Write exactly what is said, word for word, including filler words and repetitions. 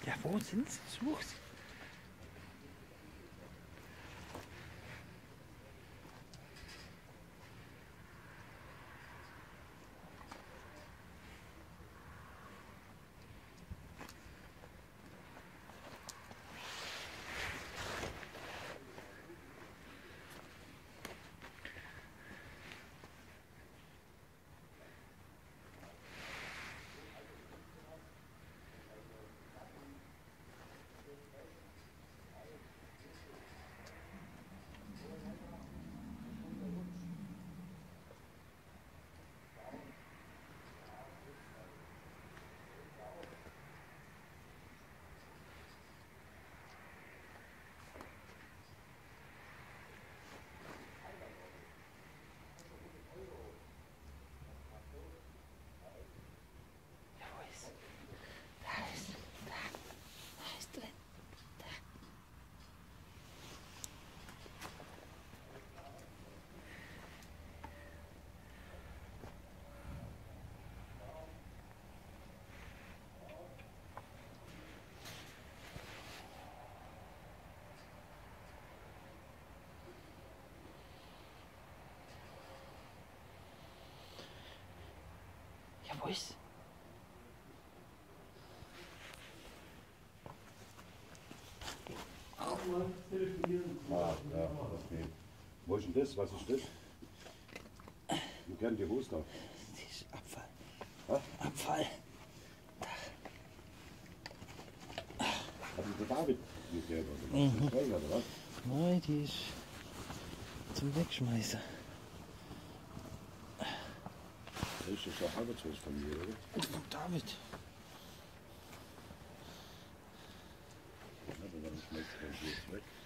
Ja, wo sind sie? Such sie. Ja, wo ist? Ah, ja, okay. Wo ist denn das? Was ist das? Du kennst die Hose da. Das ist Abfall. Was? Abfall. Hat die der David geklärt oder was? Mhm. Das oder was? Nein, die ist zum Wegschmeißen. Das ist ja schon Arbeitshaus von mir, oder? Von David. Ja, aber dann schmeißt du das jetzt weg.